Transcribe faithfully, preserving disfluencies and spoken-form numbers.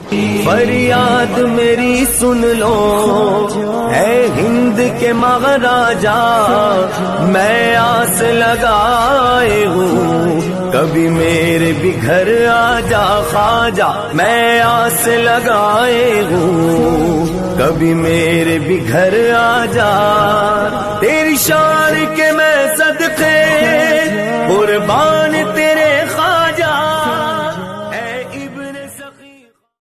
फरियाद मेरी सुन लो है हिंद के महाराजा, मैं आस लगाए हूँ कभी मेरे भी घर आजा ख्वाजा, मैं आस लगाए हूँ कभी मेरे भी घर आजा। तेरी शान के मैं सद